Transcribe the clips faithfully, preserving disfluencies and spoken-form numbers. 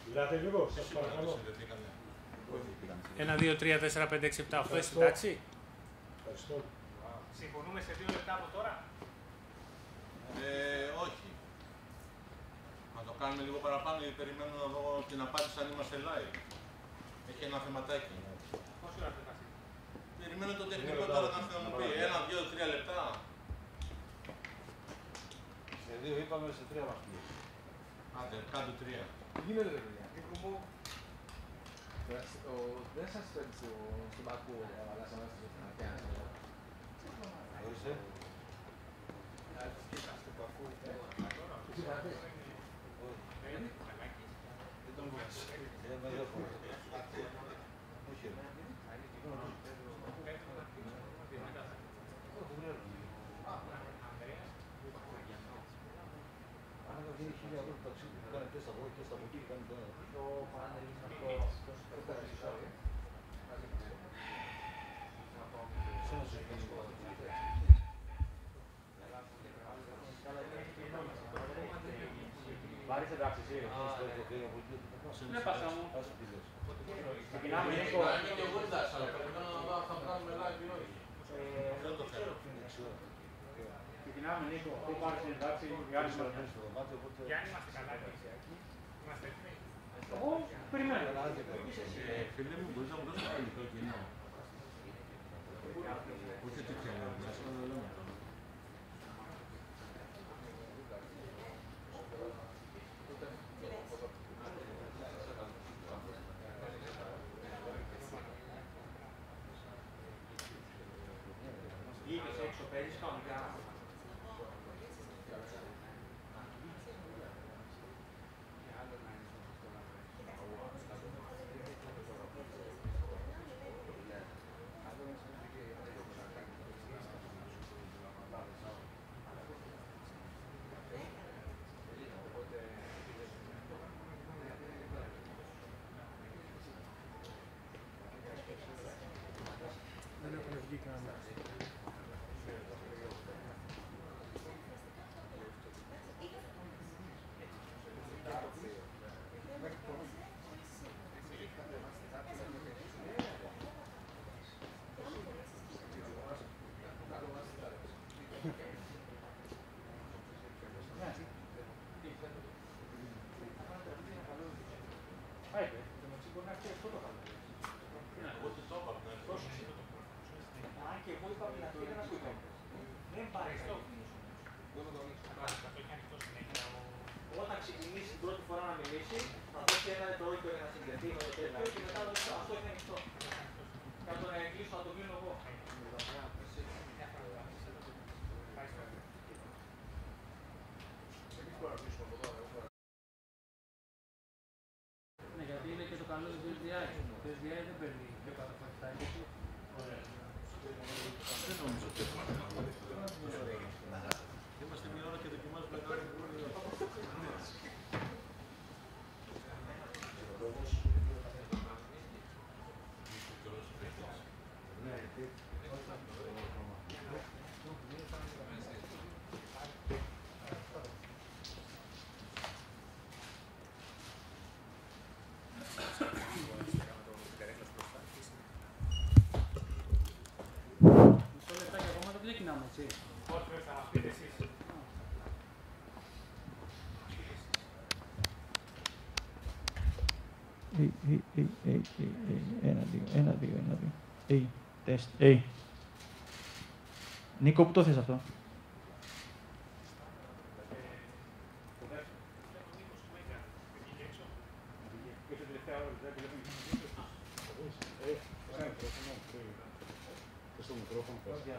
Μιλάτε λίγο, σας παρακαλώ. Ένα, δύο, τρία, τέσσερα, πέντε, έξι, επτά, οχτώ, εσύ εντάξει. Ευχαριστώ. Συμφωνούμε σε δύο λεπτά από τώρα. Ε, όχι. Να το κάνουμε λίγο παραπάνω, γιατί περιμένω να δω την απάντηση αν είμαστε live. Έχει ένα θεματάκι. Πόση ώρα θα φτάσει? Περιμένω το τεχνικό τώρα να έρθει να μου πει. Ένα, δύο, τρία λεπτά. Σε δύο είπαμε, σε τρία μας πει. Άντε, κάτω τρία. Τι γίνεται, ρε παιδιά. Νίκο μου, δεν σας φέρνει στον Πακού, αλλά σαν να είστε στην Αθήνα. Ορίστε. Στον Πακού. Τι είπατε? Δεν τον βάζει. Δεν με δέχομαι. Όχι, ρε. Αν δεν γίνει χίλια ευρώ το ταξίδι, θα κάνει τέστα εδώ, τέστα από εκεί, κάνει το πανελληνικό. Βάρης εντάξει εσύ. Ναι, πάσα μου. Ξεκινάμε Νίκο. Και εγώ εντάξει, αλλά περιμένω να δω αν θα κάνουμε live ή όχι. Δεν το ξέρω. Ξεκινάμε Νίκο. Πού πάρεις εντάξει, Γιάννη μας. Γιάννη, είμαστε καλά, είμαστε έτοιμοι. Εγώ περιμένω. Φίλε μου, μπορείς να μου δώσεις το υλικό κοινό. Όχι ότι ξέρω, να σας το λέμε. Βγήκες έξω, παίζεις κανονικά. Δεν έχουν βγει κανένα. Όταν ξεκινήσει την πρώτη φορά να μιλήσει, θα δώσει ένα δευτερόλεπτο για να συγκριθεί με το τέτοιο και μετά θα δώσει αυτό είναι ανοιχτό. Και αν τον κλείσω θα το κλείνω εγώ. Ναι, γιατί είναι και το καλό του ες ντι άι. Το ες ντι άι δεν παίρνει και καταφατάει. Δεν νομίζω ότι έχουμε να είμαστε μια ώρα και δοκιμάζουμε κάτι που μπορεί να Μισό λεπτάκι ακόμα δεν ξεκινάμε, έτσι. Όχι, θα μας πείτε εσείς. Ένα, δύο, ένα, δύο, ένα, δύο. Hey, τεστ, hey. Νίκο, πού το θες αυτό? Στο μικρόφωνο.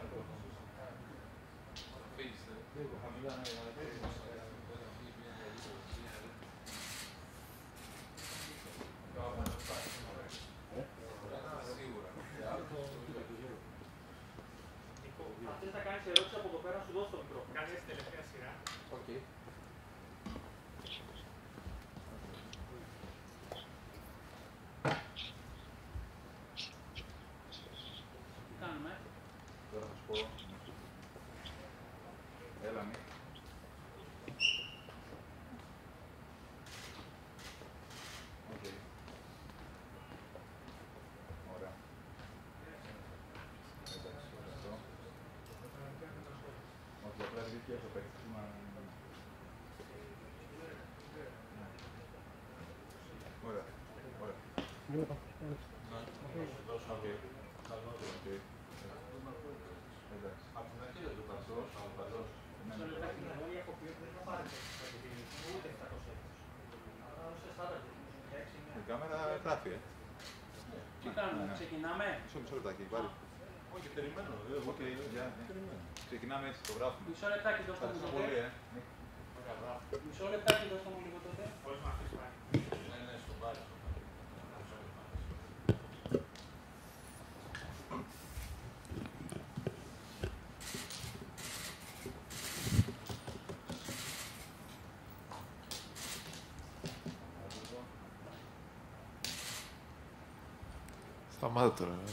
Αν θες να κάνεις ερώτηση από εδώ πέρα, σου δώσω το μικρόφωνο. Κάνεις τελευταία σειρά. Okay. Τι κάνουμε? Τώρα θα σου πω. Έλα, μη. ο παίκτης. Ωραία. Ωραία. Να σου δώσω οκ. Εντάξει. Από την αρχή δεν του πατσός, αλλά πατσός. Η κάμερα γράφει, ε. Τι κάνουμε, ξεκινάμε. Μισό, μισό λεπτάκι, πάρει. Όχι, περιμένω. Οκ, για, περιμένω. Ξεκινάμε έτσι, το γράφουμε. Μισό λεπτάκι δώστε μου Πολύ, τότε. ε. Μισό λεπτάκι δώστε μου λίγο τότε. Ναι, ναι, στο πάρει. Σταμάτα τώρα.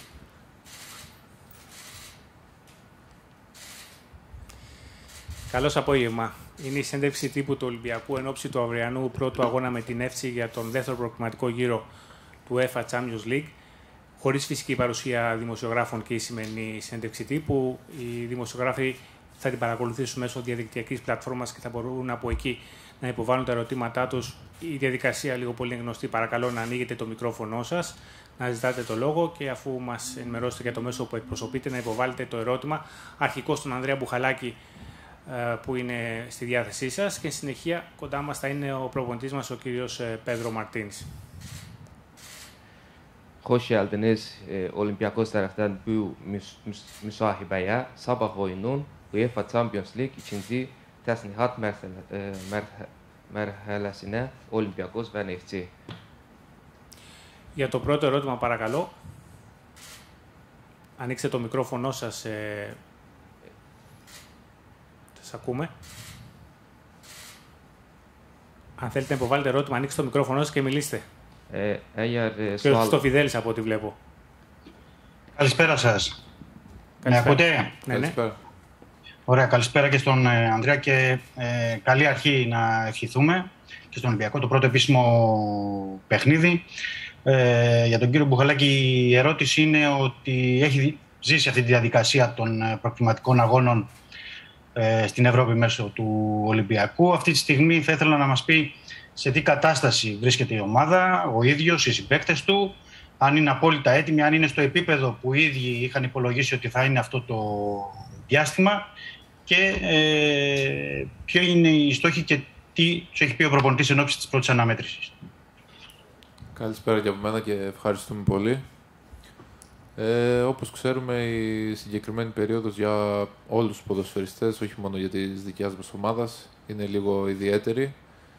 Καλώς απόγευμα. Είναι η συνέντευξη τύπου του Ολυμπιακού εν ώψη του αυριανού πρώτου αγώνα με την Εύση για τον δεύτερο προκριματικό γύρο του UEFA Champions League. Χωρίς φυσική παρουσία δημοσιογράφων και η σημερινή συνέντευξη τύπου. Οι δημοσιογράφοι θα την παρακολουθήσουν μέσω διαδικτυακής πλατφόρμας και θα μπορούν από εκεί να υποβάλουν τα ερωτήματά τους. Η διαδικασία λίγο πολύ είναι γνωστή. Παρακαλώ να ανοίγετε το μικρόφωνο σας, να ζητάτε το λόγο και αφού μας ενημερώσετε για το μέσο που εκπροσωπείτε να υποβάλλετε το ερώτημα αρχικό στον Ανδρέα Μπουχαλάκη που είναι στη διάθεσή σας και συνεχεία κοντά μας θα είναι ο προπονητής μας ο κύριος Πέδρο Μαρτίνς. Hoş geldiniz Olympiakos taraftan bu müsahibeye sabah oyunun UEFA Champions League ikinci təsnihat mərhələsində Olympiakos və Neftçi. Για το πρώτο ερώτημα παρακαλώ. Ανοίξτε το μικρόφωνο σας. Ε... Σας ακούμε. Αν θέλετε να υποβάλλετε ερώτημα, ανοίξτε το μικρόφωνο σας και μιλήστε. Ε, ε, και ο Χριστοφιδέλης από ό,τι βλέπω. Καλησπέρα σας. Με ακούτε? Ναι, ναι. Ωραία, καλησπέρα και στον ε, Ανδρέα και ε, καλή αρχή να ευχηθούμε και στον Ολυμπιακό, το πρώτο επίσημο παιχνίδι. Ε, για τον κύριο Μπουχαλάκη η ερώτηση είναι ότι έχει ζήσει αυτή τη διαδικασία των προκριματικών αγώνων ε, στην Ευρώπη μέσω του Ολυμπιακού. Αυτή τη στιγμή θα ήθελα να μας πει σε τι κατάσταση βρίσκεται η ομάδα, ο ίδιος, οι συμπαίκτες του, αν είναι απόλυτα έτοιμοι, αν είναι στο επίπεδο που οι ίδιοι είχαν υπολογίσει ότι θα είναι αυτό το διάστημα και ε, ποιο είναι η στόχη και τι σου έχει πει ο προπονητής εν ώψη της πρώτης αναμέτρησης. Καλησπέρα και από μένα και ευχαριστούμε πολύ. Ε, όπως ξέρουμε, η συγκεκριμένη περίοδος για όλους τους ποδοσφαιριστές, όχι μόνο για τις δικιάς μας ομάδας, είναι λίγο ιδιαίτερη.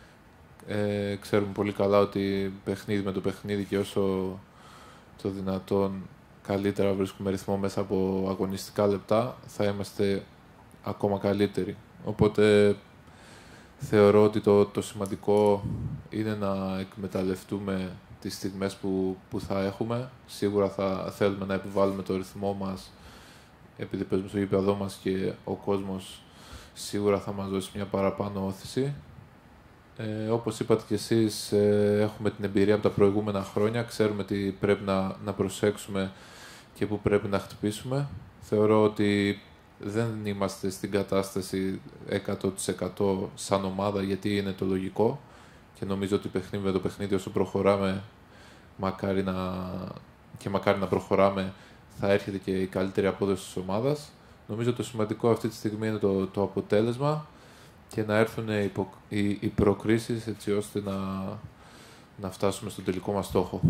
Ε, ξέρουμε πολύ καλά ότι παιχνίδι με το παιχνίδι και όσο το δυνατόν καλύτερα βρίσκουμε ρυθμό μέσα από αγωνιστικά λεπτά, θα είμαστε ακόμα καλύτεροι. Οπότε θεωρώ ότι το, το σημαντικό είναι να εκμεταλλευτούμε τις στιγμές που, που θα έχουμε. Σίγουρα θα θέλουμε να επιβάλλουμε το ρυθμό μας, επειδή παίζουμε στο γήπεδό μας και ο κόσμος σίγουρα θα μας δώσει μια παραπάνω όθηση. Ε, όπως είπατε και εσείς, ε, έχουμε την εμπειρία από τα προηγούμενα χρόνια. Ξέρουμε τι πρέπει να, να προσέξουμε και που πρέπει να χτυπήσουμε. Θεωρώ ότι δεν είμαστε στην κατάσταση εκατό τοις εκατό σαν ομάδα, γιατί είναι το λογικό. Και νομίζω ότι παιχνίδι με το παιχνίδι, όσο προχωράμε μακάρι να, και μακάρι να προχωράμε, θα έρχεται και η καλύτερη απόδοση της ομάδας. Νομίζω το σημαντικό αυτή τη στιγμή είναι το, το αποτέλεσμα και να έρθουν οι, οι, οι προκρίσεις έτσι ώστε να, να φτάσουμε στον τελικό μας στόχο.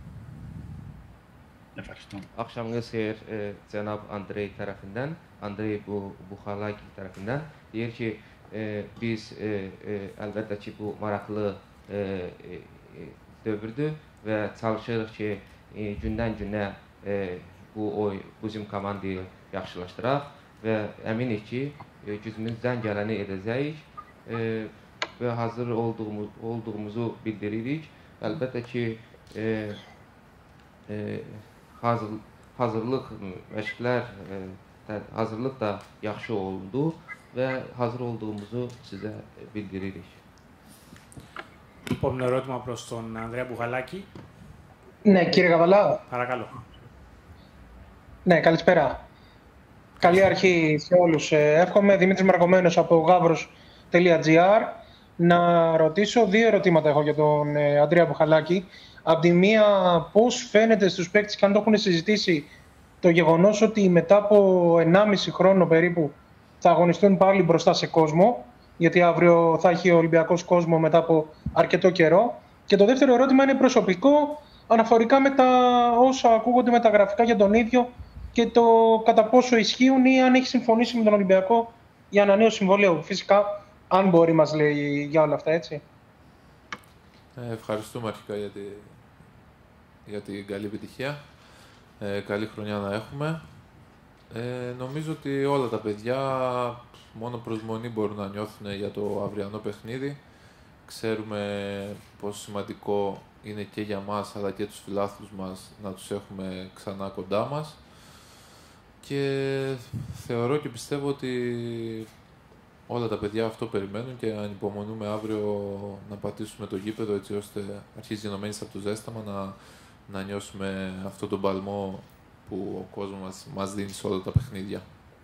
Ευχαριστώ. Akşamınız xeyir e, Cənab Andrey tərəfindən, Andrey Bukhalaki tərəfindən. Deyir ki, e, biz e, e, əlbəttə ki, bu maraqlı e, e, dövrdür və çalışırıq ki, e, gündən günə e, bu oy, bizim komandı yaxşılaşdıraq və əminik ki, e, gücümüzdən gələni edəcəyik e, və hazır olduğumuz, olduğumuzu bildiririk. Əlbəttə ki, e, e, hazır, hazırlıq məşqlər, e, hazırlıq da yaxşı oldu və hazır olduğumuzu sizə bildiririk. Επόμενο ερώτημα προς τον Ανδρέα Μπουχαλάκη. Ναι, κύριε Καβαλά. Παρακαλώ. Ναι, καλησπέρα. Καλή αρχή σε όλους. Εύχομαι. Δημήτρης Μαρκωμένος από γάβρος τελεία τζι άρ. Να ρωτήσω δύο ερωτήματα έχω για τον Ανδρέα Μπουχαλάκη. Απ' τη μία, πώς φαίνεται στους παίκτες και αν το έχουν συζητήσει το γεγονός ότι μετά από ενάμιση χρόνο περίπου θα αγωνιστούν πάλι μπροστά σε κόσμο, γιατί αύριο θα έχει ο Ολυμπιακός κόσμο μετά από αρκετό καιρό. Και το δεύτερο ερώτημα είναι προσωπικό, αναφορικά με τα όσα ακούγονται με τα γραφικά για τον ίδιο και το κατά πόσο ισχύουν ή αν έχει συμφωνήσει με τον Ολυμπιακό για ανανέωση συμβολέου. Φυσικά, αν μπορεί, μας λέει για όλα αυτά, έτσι. Ε, ευχαριστούμε αρχικά για, τη... για την καλή επιτυχία. Ε, καλή χρονιά να έχουμε. Ε, νομίζω ότι όλα τα παιδιά μόνο προσμονή μπορούν να νιώθουν για το αυριανό παιχνίδι. Ξέρουμε πόσο σημαντικό είναι και για μας αλλά και τους φιλάθλους μας να τους έχουμε ξανά κοντά μας. Και θεωρώ και πιστεύω ότι όλα τα παιδιά αυτό περιμένουν και ανυπομονούμε αύριο να πατήσουμε το γήπεδο έτσι ώστε αρχίζει γενομένης από το ζέσταμα να, να νιώσουμε αυτό τον παλμό που ο κόσμος μας, μας dini σε όλα τα παιχνίδια.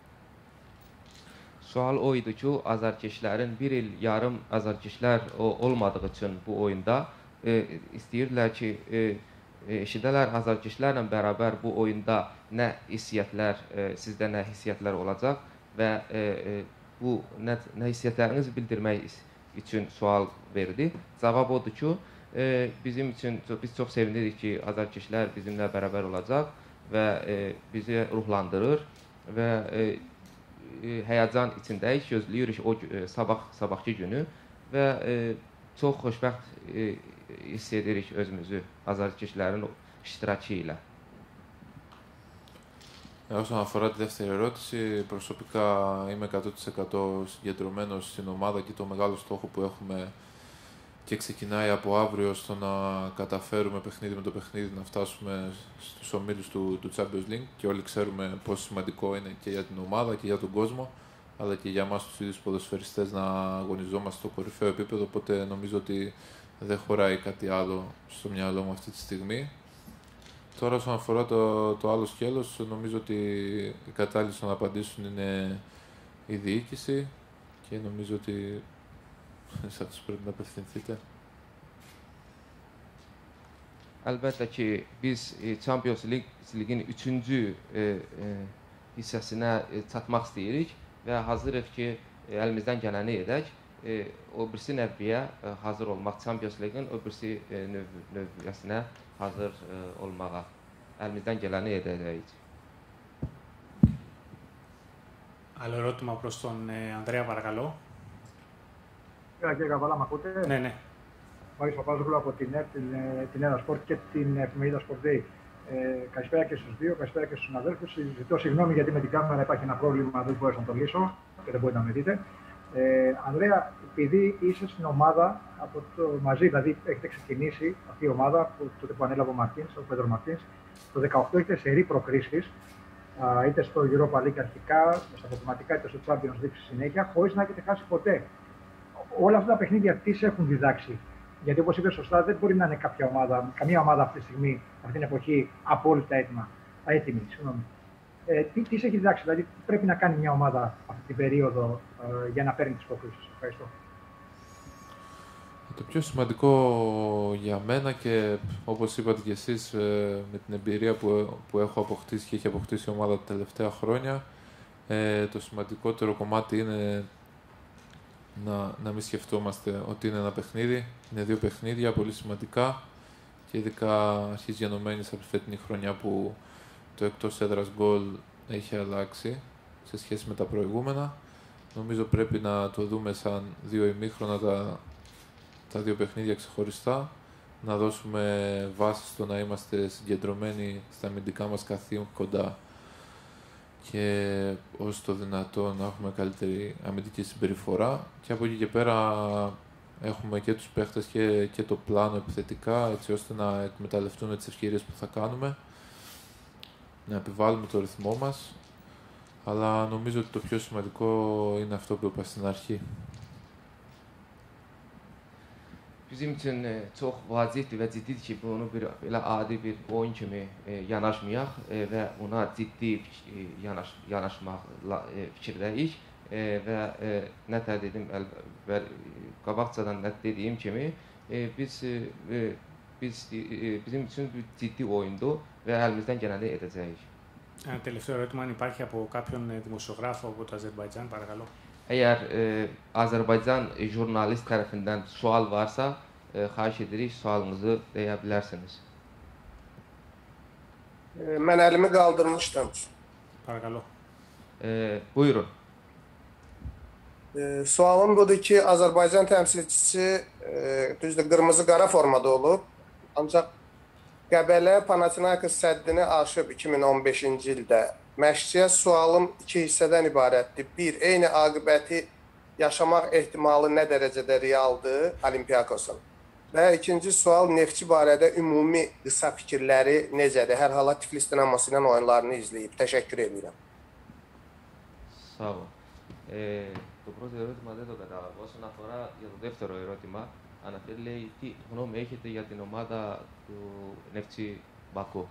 Sual oydu ki, azarkeşlərin bir il yarım azarkeşlər olmadığı üçün bu oyunda e, istəyirdilər ki, e, eşidələr azarkeşlərlə bərabər bu oyunda nə hissiyatlar, e, sizdə nə hissiyatlar olacaq və e, e, bu nə, nə hissiyatlarınızı bildirmək üçün sual verdi. Cavab odur ki, e, bizim üçün biz çox sevinirik ki, azarkeşlər bizimlə bərabər olacaq və e, bizi ruhlandırır və e, həyəcan içindəyik, gözləyirik o sabah sabahki günü və e, çox xoşbəxt e, hiss edirik özümüzü azarkeşlərin iştirakı ilə. Όσον αφορά τη δεύτερη ερώτηση, προσωπικά είμαι εκατό τοις εκατό συγκεντρωμένος στην ομάδα και το μεγάλο στόχο που έχουμε και ξεκινάει από αύριο στο να καταφέρουμε παιχνίδι με το παιχνίδι να φτάσουμε στους ομίλους του, του Champions League και όλοι ξέρουμε πόσο σημαντικό είναι και για την ομάδα και για τον κόσμο αλλά και για εμάς τους ίδιους ποδοσφαιριστές να αγωνιζόμαστε στο κορυφαίο επίπεδο, οπότε νομίζω ότι δεν χωράει κάτι άλλο στο μυαλό μου αυτή τη στιγμή. Τώρα όσον αφορά το, το άλλο σκέλος, νομίζω ότι οι κατάλληλοι να απαντήσουν είναι η διοίκηση και νομίζω ότι σε αυτούς πρέπει να απευθυνθείτε. Əlbəttə ki, biz Champions League-in üçüncü e, e, hissəsinə çatmaq istəyirik və hazırıq ki, əlimizdən gələni edək. E, o birisi növbəyə hazır olmaq, Champions League-in o birisi e, növ, növbəsinə hazır e, olmağa, əlimizdən gələni edəcəyik. Άλλο ερώτημα προς τον ε, Ανδρέα, παρακαλώ. Κύριε Καβάλα, μ' ακούτε? Ναι, ναι. Μάλιστα, Παπάζογλου από την, την, την Ένα Σπορτ και την εφημερίδα Sport Day. Ε, καλησπέρα και στους δύο, καλησπέρα και στους συναδέλφους. Ζητώ συγγνώμη γιατί με την κάμερα υπάρχει ένα πρόβλημα, δεν μπορούσα να το λύσω και δεν μπορείτε να με δείτε. Ε, Ανδρέα, επειδή είσαι στην ομάδα από το, μαζί, δηλαδή έχετε ξεκινήσει αυτή η ομάδα που, τότε που ανέλαβε ο Μαρτίνς, ο Πέτρο Μαρτίνς, το δεκαοκτώ έχετε σερί προκρίσεις, είτε στο Europa League αρχικά, στα αποκλειματικά είτε στο Champions League στη συνέχεια, χωρίς να έχετε χάσει ποτέ. Όλα αυτά τα παιχνίδια τι σε έχουν διδάξει? Γιατί όπως είπε σωστά, δεν μπορεί να είναι κάποια ομάδα, καμία ομάδα αυτή τη στιγμή, αυτή την εποχή, απόλυτα έτοιμα, έτοιμη. Ε, τι, τι σε έχει διδάξει, δηλαδή τι πρέπει να κάνει μια ομάδα αυτή την περίοδο ε, για να παίρνει τις προκρίσεις? Ευχαριστώ. Το πιο σημαντικό για μένα και όπως είπατε και εσείς με την εμπειρία που, που έχω αποκτήσει και έχει αποκτήσει η ομάδα τα τελευταία χρόνια, ε, το σημαντικότερο κομμάτι είναι να, να μην σκεφτόμαστε ότι είναι ένα παιχνίδι. Είναι δύο παιχνίδια πολύ σημαντικά και ειδικά αρχίζει γενομένης από τη φετινή χρονιά που το εκτός έδρας γκολ έχει αλλάξει σε σχέση με τα προηγούμενα. Νομίζω πρέπει να το δούμε σαν δύο ημίχρονα τα, τα δύο παιχνίδια ξεχωριστά, να δώσουμε βάση στο να είμαστε συγκεντρωμένοι στα αμυντικά μας καθήκοντα και όσο το δυνατό να έχουμε καλύτερη αμυντική συμπεριφορά και από εκεί και πέρα έχουμε και τους παίχτες και, και το πλάνο επιθετικά έτσι ώστε να εκμεταλλευτούμε τις ευκαιρίες που θα κάνουμε, να επιβάλλουμε το ρυθμό μας, αλλά νομίζω ότι το πιο σημαντικό είναι αυτό που είπα στην αρχή. bizim üçün e, çox vacibdir və ciddidir ki, bunu bir belə adi bir oyun kimi e, yanaşmayaq e, və ona ciddi e, yanaş yanaşmaqla e, fikirdəyik e, və e, nə tə dedim əl qabaqcadan nə dediyim kimi e, biz e, biz e, bizim üçün bir ciddi oyundur və əlimizdən gələni edəcəyik. Ένα τελευταίο ερώτημα, αν υπάρχει από κάποιον δημοσιογράφο από το Αζερμπαϊτζάν, παρακαλώ. Əgər e, Azərbaycan jurnalist tərəfindən sual varsa, e, xahiş edirik, sualınızı deyə bilərsiniz. E, mən əlimi qaldırmışdım. Παρακαλώ. E, buyurun. E, sualım budur ki, Azərbaycan təmsilçisi e, düzdür, qırmızı-qara formada olub. Ancaq Qəbələ Panathinaikos səddini aşıb iki min on beşinci ildə. Məşqçiyə sualım iki hissədən ibarətdir. Bir, eyni aqibəti yaşamaq ehtimalı nə dərəcədə realdır Olympiakosun? Və ikinci sual, Neftçi barədə ümumi qısa fikirləri necədir? Hər hala Tiflis Dinamosu ilə oyunlarını izləyib. Təşəkkür edirəm. Sağ ol. Ε, το πρώτο ερώτημα δεν το κατάλαβα. Όσον αφορά για το δεύτερο ερώτημα, αναφέρει λέει τι γνώμη έχετε για την ομάδα του Νεφτσί Μπακού.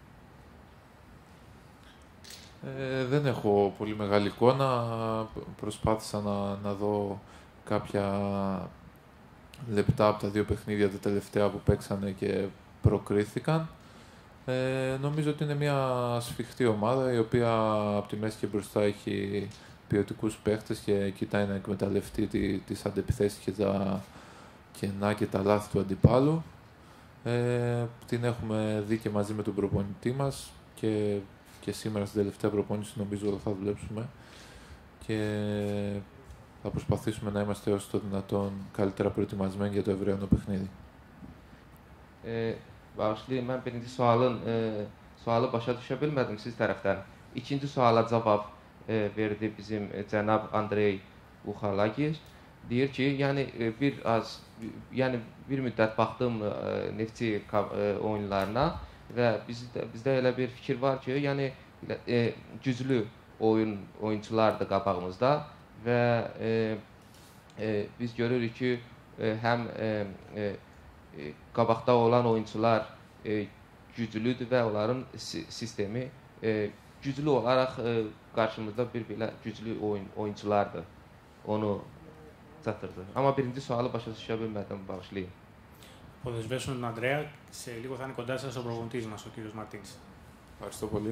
Ε, δεν έχω πολύ μεγάλη εικόνα. Προσπάθησα να, να δω κάποια λεπτά από τα δύο παιχνίδια τα τελευταία που παίξανε και προκρίθηκαν. Ε, νομίζω ότι είναι μια σφιχτή ομάδα, η οποία από τη μέση και μπροστά έχει ποιοτικούς παίχτες και κοιτάει να εκμεταλλευτεί τις αντεπιθέσεις και τα κενά και τα λάθη του αντιπάλου. Ε, την έχουμε δει και μαζί με τον προπονητή μας και, και σήμερα στην τελευταία προπόνηση νομίζω θα δουλέψουμε και θα προσπαθήσουμε να είμαστε όσο το δυνατόν καλύτερα προετοιμασμένοι για το ευρωϊνό παιχνίδι. E, bağışlayın, mən birinci sualın e, sualı başa düşə bilmədim siz tərəfdən. İkinci suala cavab e, verdi bizim e, cənab Andrey Buxalakis. Deyir ki, yəni e, bir az, yəni bir müddət baxdım e, Neftçi e, oyunlarına və bizdə, bizdə elə bir fikir var ki, yəni e, güclü oyun oyunçulardır qabağımızda və e, e, biz görürük ki, e, həm e, e, qabaqda olan oyunçular e, güclüdür və onların si sistemi e, güclü olaraq e, qarşımızda bir belə güclü oyun oyunçulardır. Onu çatdırdı. Amma birinci sualı başa düşə bilmədim, bağışlayın. Ποδοσβέσουν τον Ανδρέα, σε λίγο θα είναι κοντά σας ο προπονητής μας, ο κύριος Μαρτίνς. Ευχαριστώ πολύ.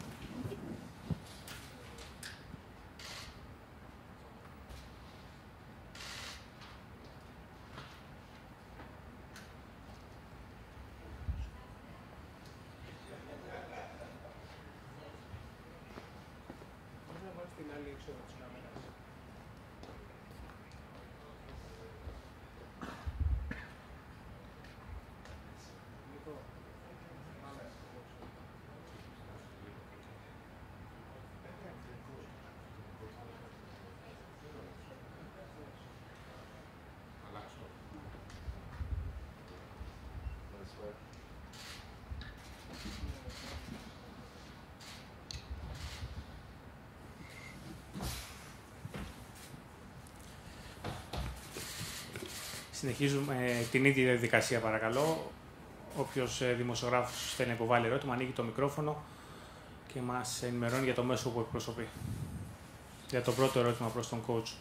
Συνεχίζουμε ε, την ίδια διαδικασία, παρακαλώ. Όποιος ε, δημοσιογράφος θέλει να υποβάλει ερώτημα, ανοίγει το μικρόφωνο και μας ενημερώνει για το μέσο που εκπροσωπεί. Για το πρώτο ερώτημα προς τον coach.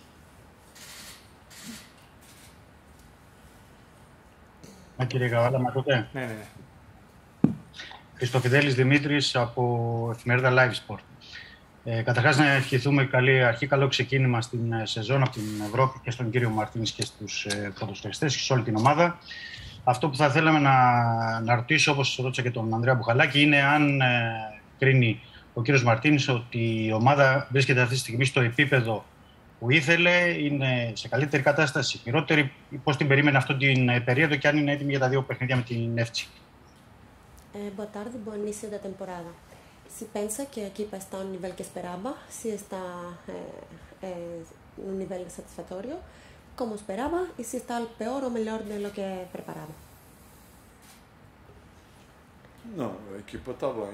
Α, κύριε Καβάλα, με ακούτε? Ναι, ναι, ναι. Χριστοφιδέλης Δημήτρης από εφημερίδα Live Sport. Ε, καταρχάς να ευχηθούμε καλή αρχή, καλό ξεκίνημα στην σεζόν από την Ευρώπη και στον κύριο Μαρτίνς και στους ε, ποδοσφαιριστές και σε όλη την ομάδα. Αυτό που θα θέλαμε να, να ρωτήσω, όπως ρώτησα και τον Ανδρέα Μπουχαλάκη, είναι αν ε, κρίνει ο κύριος Μαρτίνς ότι η ομάδα βρίσκεται αυτή τη στιγμή στο επίπεδο που ήθελε, είναι σε καλύτερη κατάσταση, χειρότερη, πώς την περίμενε αυτή την periodo και αν είναι έτοιμη για τα δύο παιχνίδια με την Νεύτσι. Eh, boa tarde, bom início da temporada. Se pensa que a equipa está a um nível que esperava, se está eh, eh, um nível satisfatório, como esperaba, e se está peor ou melhor de lo que preparava? Não, a equipa está bem.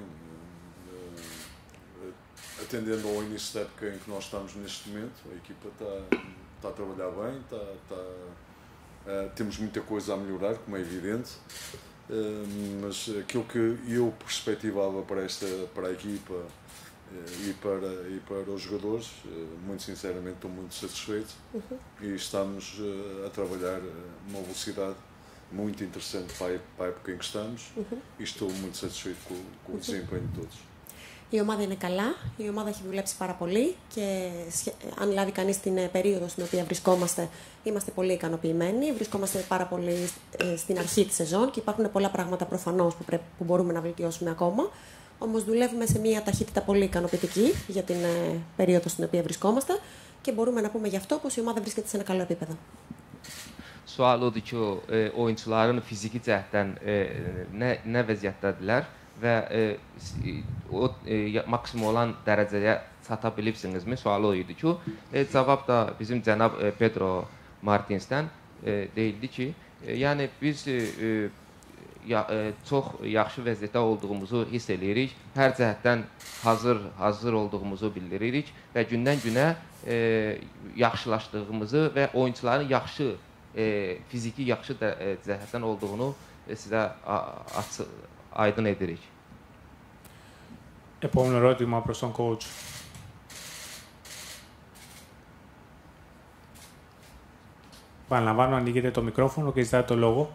Atendendo ao início da época em que nós estamos neste momento, a equipa está, está a trabalhar bem, está, está, Uh, temos muita coisa a melhorar, como é evidente, uh, mas aquilo que eu perspectivava para, esta, para a equipa uh, e, para, e para os jogadores, uh, muito sinceramente estou muito satisfeito uhum. e estamos uh, a trabalhar uma velocidade muito interessante para a, para a época em que estamos uhum. e estou muito satisfeito com, com o desempenho de todos. Η ομάδα είναι καλά, η ομάδα έχει δουλέψει πάρα πολύ και αν λάβει κανείς την περίοδο στην οποία βρισκόμαστε, είμαστε πολύ ικανοποιημένοι. Βρισκόμαστε πάρα πολύ στην αρχή της σεζόν και υπάρχουν πολλά πράγματα προφανώς που, πρέπει, που μπορούμε να βελτιώσουμε ακόμα. Όμως δουλεύουμε σε μια ταχύτητα πολύ ικανοποιητική για την περίοδο στην οποία βρισκόμαστε και μπορούμε να πούμε γι' αυτό πως η ομάδα βρίσκεται σε ένα καλό επίπεδο. Sual odur ki, o, e, oyuncuların fiziki cəhətdən e, nə, nə vəziyyətdədirlər və e, o e, maksimum olan dərəcəyə çata bilibsinizmi? Sualı o idi ki, e, cavab da bizim cənab e, Pedro Martinsdən e, deyildi ki, e, yəni biz e, ya, e, çox yaxşı vəziyyətdə olduğumuzu hiss eləyirik, hər cəhətdən hazır, hazır olduğumuzu bildiririk və gündən-günə e, yaxşılaşdığımızı və oyuncuların yaxşı E, fiziki yaxşı da, e, cəhətdən olduğunu e, sizə açı, aydın edirik. Επόμενο ερώτημα προς τον coach. Παραλαμβάνω, ανοίγετε το μικρόφωνο και ζητάτε το λόγο.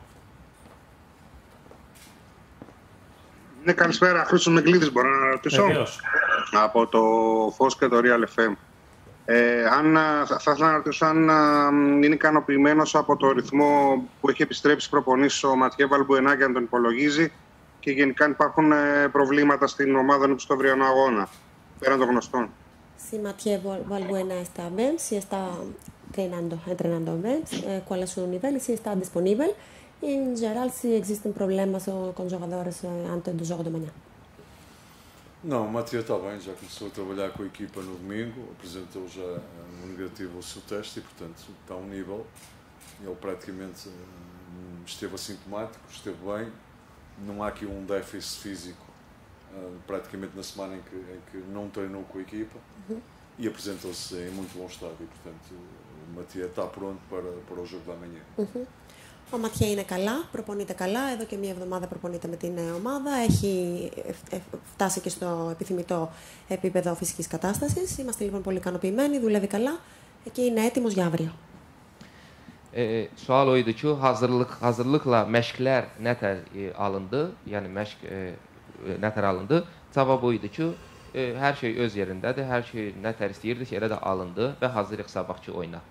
Ναι, καλησπέρα. Χρήστος Μεγκλίδης, μπορώ να ρωτήσω. Βεβαίως. Από το Φως και το Real εφ εμ. Ε, αν, θα ήθελα να ρωτήσω αν είναι ικανοποιημένος από το ρυθμό που έχει επιστρέψει προπονήσεις ο Ματιέ Βαλμπουενά και αν τον υπολογίζει και γενικά αν υπάρχουν προβλήματα στην ομάδα του στο αυριανό αγώνα, πέραν των γνωστών. Si Mathieu Valbuena está bien, si está entrenando, entrenando bien, eh, cuál es su nivel y si está disponible. Y en general, si existen problemas con jogadores eh, antes do jogo de manhã. Não, o Mathieu está bem, já começou a trabalhar com a equipa no domingo, apresentou já um negativo ao seu teste e, portanto, está a um nível. Ele praticamente esteve assintomático, esteve bem, não há aqui um déficit físico, praticamente na semana em que, em que não treinou com a equipa uhum. e apresentou-se em muito bom estado e, portanto, o Mathieu está pronto para, para o jogo da manhã. Uhum. Ο Ματιέ είναι καλά, προπονείται καλά, εδώ και μία εβδομάδα προπονείται με την ομάδα, έχει φτάσει και στο επιθυμητό επίπεδο φυσικής κατάστασης. Είμαστε λοιπόν πολύ ικανοποιημένοι, δουλεύει καλά και είναι έτοιμος για αύριο. E, sual o idi ki, hazırlıq, hazırlıqla məşqlər nətər e, alındı, yəni məşq e, nətər alındı. Cavab o idi ki, e, hər şey öz yerindədir, hər şey nətər istəyirdik, elə də alındı və hazırıq sabahçı oyuna.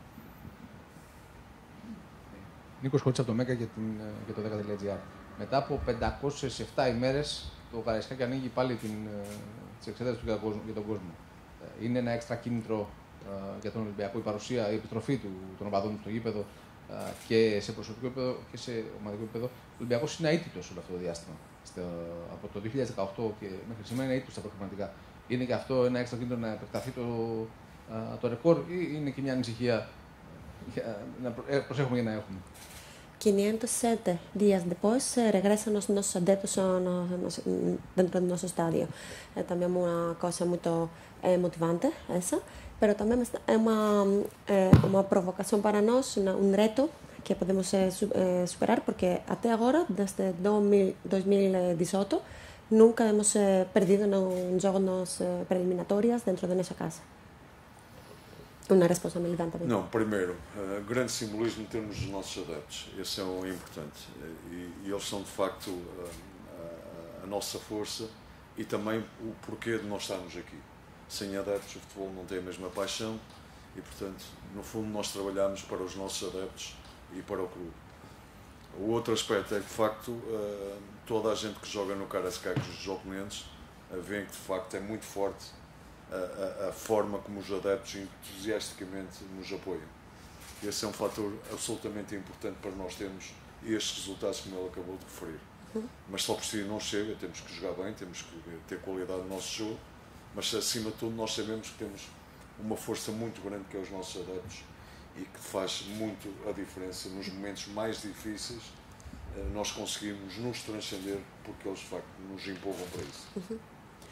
Νίκος Χότσης από το Μέγκα για, για το δέκα τελεία τζι άρ. Μετά από πεντακόσιες επτά ημέρες, το Καραϊσκάκι ανοίγει πάλι την, τις εξέτασεις του για τον κόσμο. Για τον κόσμο. Είναι ένα έξτρα κίνητρο για τον Ολυμπιακό η παρουσία, η επιστροφή του, των οπαδών στο γήπεδο και σε προσωπικό επίπεδο και σε ομαδικό επίπεδο. Ο Ολυμπιακός είναι αίτητος όλο αυτό το διάστημα. Στο, από το δύο χιλιάδες δεκαοκτώ και μέχρι σήμερα είναι αίτητος στα προκριματικά. Είναι και αυτό ένα έξτρα κίνητρο να επεκταθεί το, το ρεκόρ ή είναι και μια ανησυχία να προσέχουμε για να έχουμε. quinientos siete días después eh, regresan los nuestros adeptos a nos, nos, dentro de nuestro estadio. Eh, también una cosa muy eh, motivante esa, pero también es una, eh, una provocación para nosotros, una, un reto que podemos eh, su, eh, superar porque hasta ahora, desde dos mil dieciocho, nunca hemos eh, perdido un juego eh, preliminatorias dentro de nuestra casa. Uma responsabilidade também. Não, primeiro, uh, grande simbolismo termos os nossos adeptos, esse é o importante. E, e eles são de facto uh, a, a nossa força e também o porquê de nós estarmos aqui. Sem adeptos o futebol não tem a mesma paixão e, portanto, no fundo nós trabalhamos para os nossos adeptos e para o clube. O outro aspecto é que, de facto, uh, toda a gente que joga no Karaiskaki, os oponentes, uh, veem que de facto é muito forte A, a, a forma como os adeptos entusiasticamente nos apoiam. Esse é um fator absolutamente importante para nós termos estes resultados como ele acabou de referir. Uhum. Mas só por si não chega, temos que jogar bem, temos que ter qualidade no nosso jogo, mas acima de tudo nós sabemos que temos uma força muito grande que é os nossos adeptos e que faz muito a diferença nos momentos mais difíceis. Nós conseguimos nos transcender porque eles de facto nos empurram para isso. Uhum.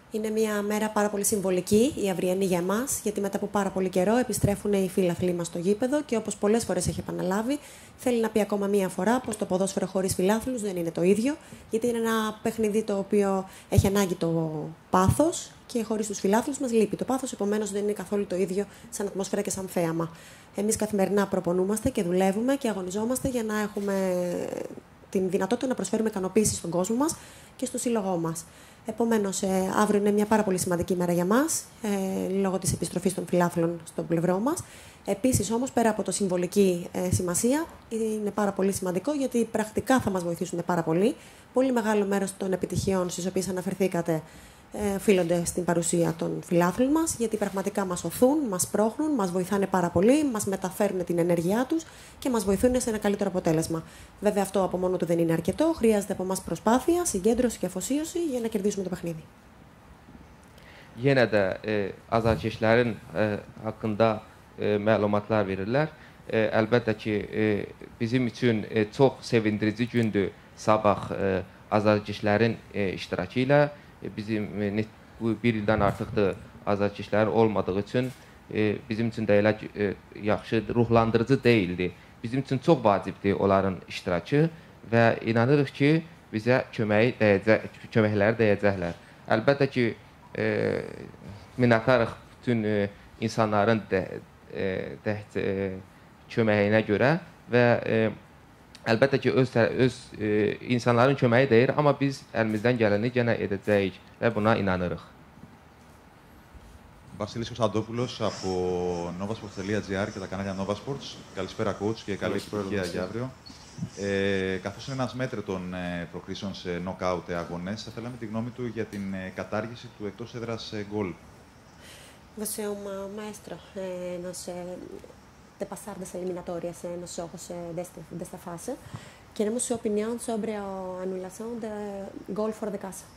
Είναι μια μέρα πάρα πολύ συμβολική η αυριανή για εμάς, γιατί μετά από πάρα πολύ καιρό επιστρέφουν οι φίλαθλοι μας στο γήπεδο και όπως πολλές φορές έχει επαναλάβει, θέλει να πει ακόμα μία φορά πως το ποδόσφαιρο χωρίς φιλάθλους δεν είναι το ίδιο, γιατί είναι ένα παιχνίδι το οποίο έχει ανάγκη το πάθος και χωρίς τους φιλάθλους μας λείπει το πάθος, επομένως δεν είναι καθόλου το ίδιο σαν ατμόσφαιρα και σαν θέαμα. Εμείς καθημερινά προπονούμαστε και δουλεύουμε και αγωνιζόμαστε για να έχουμε την δυνατότητα να προσφέρουμε ικανοποίηση στον κόσμο μας και στο σύλλογό μας. Επομένως, ε, αύριο είναι μια πάρα πολύ σημαντική μέρα για μας, ε, λόγω της επιστροφής των φιλάθλων στον πλευρό μας. Επίσης, όμως, πέρα από το συμβολική ε, σημασία, είναι πάρα πολύ σημαντικό γιατί πρακτικά θα μας βοηθήσουν πάρα πολύ. Πολύ μεγάλο μέρος των επιτυχιών στις οποίες αναφερθήκατε ε, οφείλονται στην παρουσία των φιλάθλων μας, γιατί πραγματικά μας οθούν, μας πρόχνουν, μας βοηθάνε πάρα πολύ, μας μεταφέρουν την ενέργειά τους και μας βοηθούν σε ένα καλύτερο αποτέλεσμα. Βέβαια, αυτό από μόνο του δεν είναι αρκετό. Χρειάζεται από εμάς προσπάθεια, συγκέντρωση και αφοσίωση για να κερδίσουμε το παιχνίδι. Yenə də e, azarkeşlərin e, haqqında e, məlumatlar verirlər. E, əlbəttə ki, e, bizim üçün e, çox sevindirici gündür sabah e, azarkeşlərin e, iştirakı ilə. E, bizim e, bu bir ildən artıqdır azarkeşlərin olmadığı üçün e, bizim üçün də elə e, yaxşı, ruhlandırıcı deyildi. Bizim üçün çox vacibdir onların iştirakı və inanırıq ki, bizə köməyi dəyəcək, köməkləri dəyəcəklər. Əlbəttə ki, e, minnətdarıq bütün e, insanların də, e, də, e, köməyinə görə və e, əlbəttə ki, öz, öz e, insanların köməyi deyir, amma biz əlimizdən gələni yenə edəcəyik və buna inanırıq. Βασίλης Κωνσταντόπουλος από novasports.gr και τα κανάλια Novasports. Καλησπέρα, coach, και καλή επιτυχία για αύριο. Ε, καθώς είναι ένας μέτρων των ε, προκρίσεων σε knockout αγωνές, θα θέλαμε τη γνώμη του για την ε, κατάργηση του εκτός έδρας γκολ. Você é um maestro eh, nos, eh, de passar das eliminatórias eh, nos jogos eh, desta, desta fase. Queremos sua opinião sobre a anulação do gol fora de casa.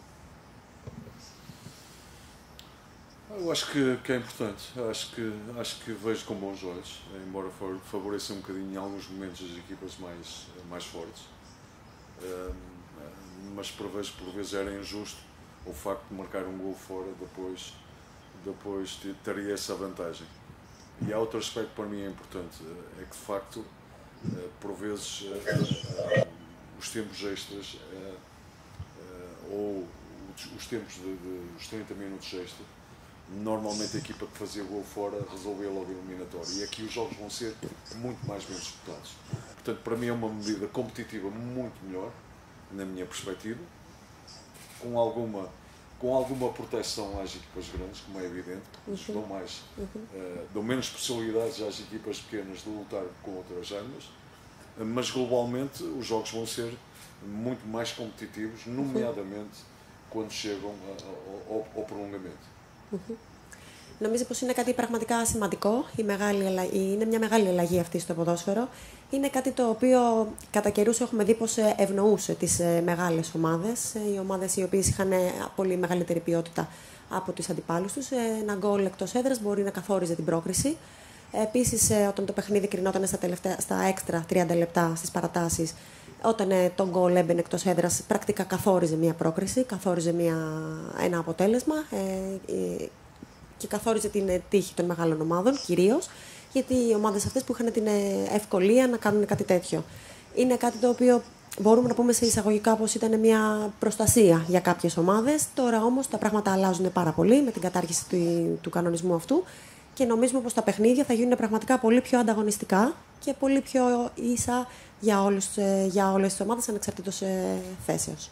Eu acho que, que é importante, acho que, acho que vejo com bons olhos, embora favoreça um bocadinho em alguns momentos as equipas mais, mais fortes, uh, mas prevejo por vezes era injusto o facto de marcar um gol fora, depois, depois teria essa vantagem. E há outro aspecto que para mim é importante, é que de facto, uh, por vezes, uh, uh, os tempos extras uh, uh, ou os, os tempos de, de os trinta minutos extras, normalmente a equipa que fazia gol fora resolvia logo a eliminatória. E aqui os jogos vão ser muito mais bem disputados. Portanto, para mim é uma medida competitiva muito melhor, na minha perspectiva, com alguma, com alguma proteção às equipas grandes, como é evidente, porque dão, mais, uhum. uh, dão menos possibilidades às equipas pequenas de lutar com outras armas, mas globalmente os jogos vão ser muito mais competitivos, nomeadamente quando chegam ao, ao prolongamento. Mm-hmm. Νομίζω πως είναι κάτι πραγματικά σημαντικό, η μεγάλη αλλαγή, είναι μια μεγάλη αλλαγή αυτή στο ποδόσφαιρο. Είναι κάτι το οποίο κατά καιρούς έχουμε δει πως ευνοούσε τις μεγάλες ομάδες, οι ομάδες οι οποίες είχαν πολύ μεγαλύτερη ποιότητα από τις αντιπάλους τους. Ένα γκολ εκτός έδρας μπορεί να καθόριζε την πρόκριση. Επίσης, όταν το παιχνίδι κρινόταν στα, τελευταία, στα έξτρα τριάντα λεπτά στις παρατάσεις, όταν το γκολ έμπαινε εκτός έδρας, πρακτικά καθόριζε μια πρόκριση, καθόριζε μια, ένα αποτέλεσμα ε, ε, και καθόριζε την τύχη των μεγάλων ομάδων, κυρίως, γιατί οι ομάδες αυτές που είχαν την ευκολία να κάνουν κάτι τέτοιο. Είναι κάτι το οποίο μπορούμε να πούμε σε εισαγωγικά πως ήταν μια προστασία για κάποιες ομάδες. Τώρα όμως τα πράγματα αλλάζουν πάρα πολύ με την κατάργηση του, του κανονισμού αυτού και νομίζουμε πως τα παιχνίδια θα γίνουν πραγματικά πολύ πιο ανταγωνιστικά και πολύ πιο ίσα για, όλους, για όλες τις ομάδες ανεξαρτήτως θέσεως.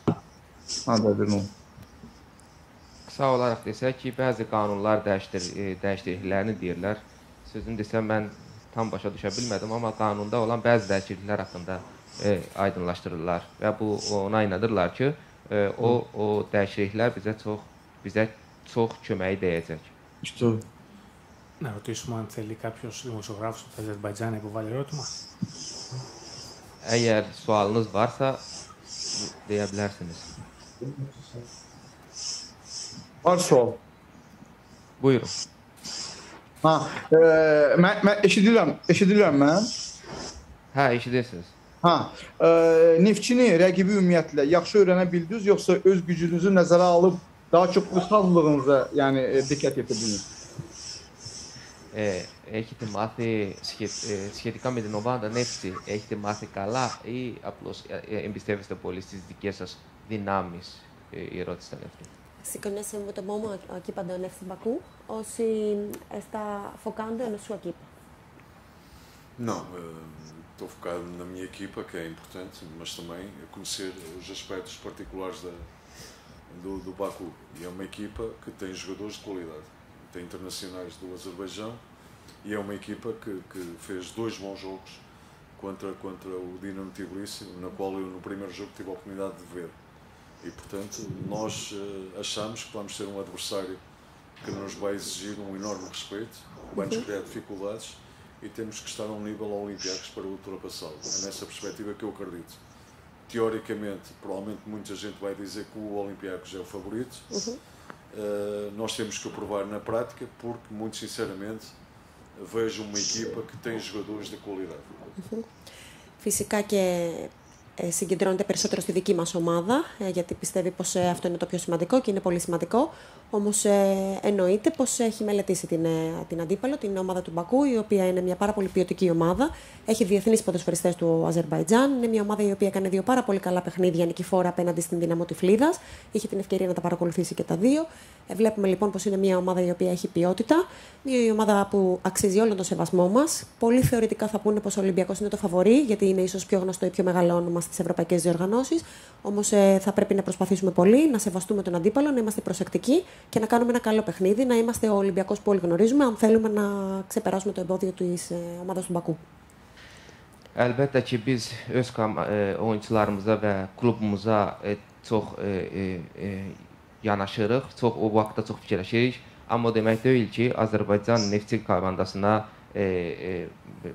Qısa olaraq desək ki, bəzi qanunlar dəyişdir, dəyişdiriklərini deyirlər. Sözünü desəm, mən tam başa düşə bilmədim, amma qanunda olan bəzi dəyişikliklər haqqında e, aydınlaşdırırlar və bu ona inanırlar ki, e, o o dəyişikliklər bizə çox bizə çox köməyi dəyəcək. Να ρωτήσουμε αν θέλει κάποιος δημοσιογράφος από το Αζερμπαϊτζάν να υποβάλει ερώτημα. Əgər sualınız varsa, deyə bilərsiniz. Var sual. Buyurun. Ha, e, mən, mən eşidirəm, eşidirəm mən. Hə, eşidirsiniz. Ha, e, Neftçini rəqibi ümumiyyətlə yaxşı öyrənə bildiniz, yoxsa öz gücünüzü nəzərə alıb daha çok bu sazlığınıza yani e, dikkat getirdiniz. Ε, έχετε μάθει σχε, ε, σχετικά με την ομάδα Νεύση, έχετε μάθει καλά ή απλώς ε, εμπιστεύεστε πολύ στις δικές σας δυνάμεις? Ε, η ερώτηση ήταν αυτή. Si conhece muito bom a equipa do Nefs Baku ou se está focando na sua equipa? Não, estou focado na minha equipa, que é importante, mas também conhecer os aspectos particulares da, do, do Baku. E é uma equipa que tem jogadores de qualidade. Tem internacionais do Azerbaijão e é uma equipa que, que fez dois bons jogos contra, contra o Dinamo Tbilisi, na qual eu no primeiro jogo tive a oportunidade de ver. E, portanto, nós uh, achamos que vamos ter um adversário que nos vai exigir um enorme respeito, vai nos criar dificuldades e temos que estar a um nível Olympiacos para ultrapassá-lo. É nessa perspectiva que eu acredito. Teoricamente, provavelmente muita gente vai dizer que o Olympiacos é o favorito. Uhum. Uh, nós temos que o provar na prática porque, muito sinceramente, vejo uma equipa que tem jogadores de qualidade. Uhum. Φυσικά και συγκεντρώνεται περισσότερο στη δική μας ομάδα, γιατί πιστεύει πως αυτό είναι το πιο σημαντικό και είναι πολύ σημαντικό. Όμως εννοείται πως έχει μελετήσει την, την αντίπαλο, την ομάδα του Μπακού, η οποία είναι μια πάρα πολύ ποιοτική ομάδα. Έχει διεθνείς ποδοσφαιριστές του Αζερμπαϊτζάν. Είναι μια ομάδα η οποία έκανε δύο πάρα πολύ καλά παιχνίδια νικηφόρα απέναντι στην Δύναμο Τυφλίδας. Είχε την ευκαιρία να τα παρακολουθήσει και τα δύο. Βλέπουμε λοιπόν πως είναι μια ομάδα η οποία έχει ποιότητα. Μια ομάδα που αξίζει όλο τον σεβασμό μας. Πολλοί θεωρητικά θα πούνε πως ο Ολυμπιακός είναι το φαβορί, γιατί είναι ίσως πιο γνωστό ή πιο μεγάλο όνομα στις ευρωπαϊκές διοργανώσεις. Όμως ε, θα πρέπει να προσπαθήσουμε πολύ, να σεβαστούμε τον αντίπαλο, να είμαστε προσεκτικοί και να κάνουμε ένα καλό παιχνίδι, να είμαστε ο Ολυμπιακός που όλοι γνωρίζουμε, αν θέλουμε να ξεπεράσουμε το εμπόδιο της ε, ομάδας του Μπακού. Əlbəttə ki, biz öz e, oyunçularımıza və klubumuza e, çox e, e, yanaşırıq, çox o vaxtda çox fikirləşirik. Amma o demək deyil ki, Azərbaycan Neftçi komandasına e, e,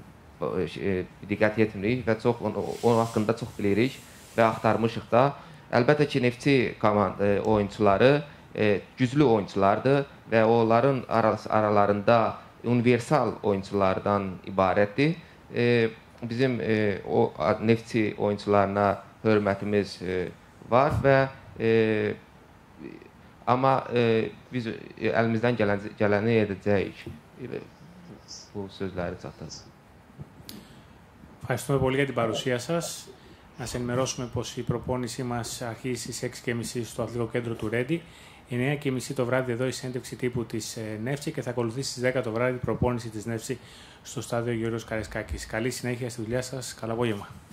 e, diqqət etmirik və çox onun haqqında çox bilirik və axtarmışıq da. Əlbəttə ki, Neftçi komanda e, oyunçuları e, güclü oyunçulardır və onların aralarında universal oyunçulardan ibarətdir. E, Bizim e, o Neftçi oyuncularına hörmətimiz e, var və e, amma e, biz əlimizdən gələn, gələni edəcəyik. Bu sözləri çatdırdım. Ευχαριστούμε πολύ για την παρουσία σας. Να σας ενημερώσουμε πως η προπόνησή μας αρχίζει στις έξι και μισή στο αθλητικό κέντρο του Ρέντι. εννιά και μισή το βράδυ εδώ η συνέντευξη τύπου της Νεύση και θα ακολουθήσει στις δέκα το βράδυ η προπόνηση της Νεύση στο στάδιο Γιώργος Καραϊσκάκης. Καλή συνέχεια στη δουλειά σας. Καλό απόγευμα.